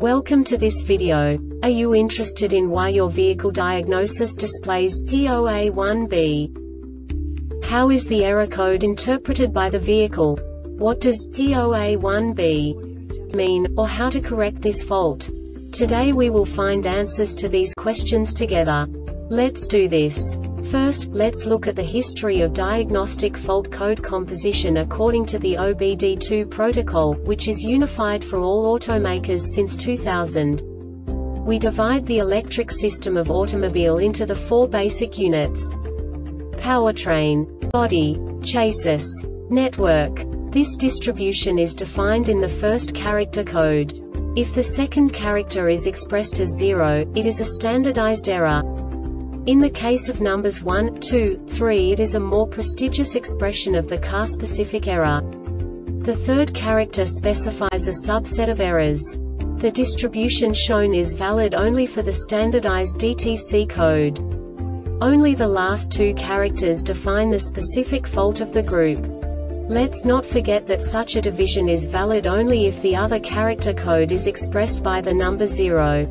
Welcome to this video. Are you interested in why your vehicle diagnosis displays P0A1B? How is the error code interpreted by the vehicle? What does P0A1B mean, or how to correct this fault? Today we will find answers to these questions together. Let's do this. First, let's look at the history of diagnostic fault code composition according to the OBD2 protocol, which is unified for all automakers since 2000. We divide the electric system of automobile into the four basic units: powertrain, body, chassis, network. This distribution is defined in the first character code. If the second character is expressed as 0, it is a standardized error. In the case of numbers 1, 2, 3, it is a more prestigious expression of the car-specific error. The third character specifies a subset of errors. The distribution shown is valid only for the standardized DTC code. Only the last two characters define the specific fault of the group. Let's not forget that such a division is valid only if the other character code is expressed by the number 0.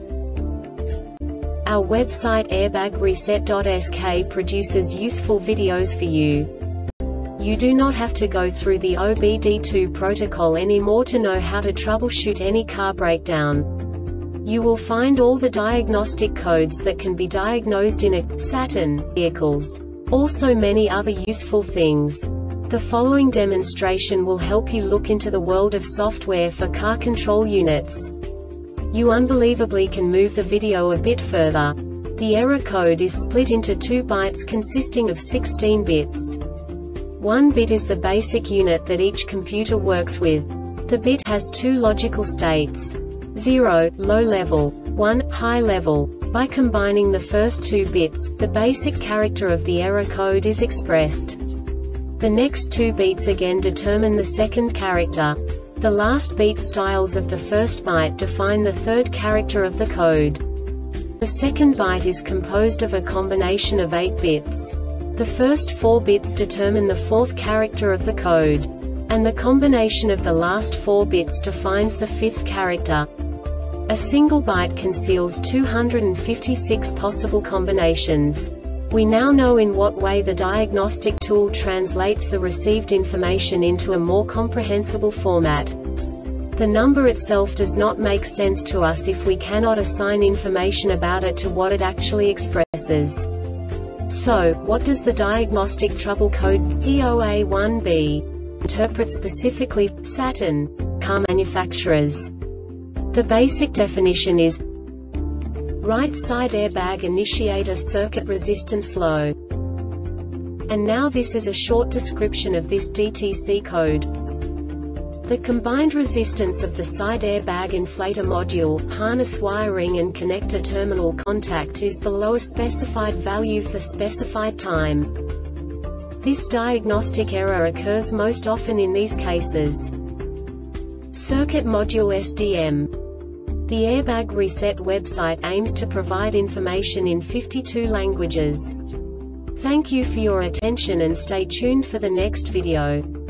Our website airbagreset.sk produces useful videos for you. You do not have to go through the OBD2 protocol anymore to know how to troubleshoot any car breakdown. You will find all the diagnostic codes that can be diagnosed in a Saturn vehicles. Also many other useful things. The following demonstration will help you look into the world of software for car control units. You unbelievably can move the video a bit further. The error code is split into 2 bytes consisting of 16 bits. 1 bit is the basic unit that each computer works with. The bit has 2 logical states: 0, low level, 1, high level. By combining the first 2 bits, the basic character of the error code is expressed. The next 2 beats again determine the second character. The last beat styles of the first byte define the third character of the code. The second byte is composed of a combination of 8 bits. The first 4 bits determine the fourth character of the code. And the combination of the last 4 bits defines the fifth character. A single byte conceals 256 possible combinations. We now know in what way the diagnostic tool translates the received information into a more comprehensible format. The number itself does not make sense to us if we cannot assign information about it to what it actually expresses. So, what does the diagnostic trouble code P0A1B interpret specifically for Saturn car manufacturers? The basic definition is: right side airbag initiator circuit resistance low. And now this is a short description of this DTC code. The combined resistance of the side airbag inflator module, harness wiring and connector terminal contact is below a specified value for specified time. This diagnostic error occurs most often in these cases: circuit module SDM. The Airbag Reset website aims to provide information in 52 languages. Thank you for your attention and stay tuned for the next video.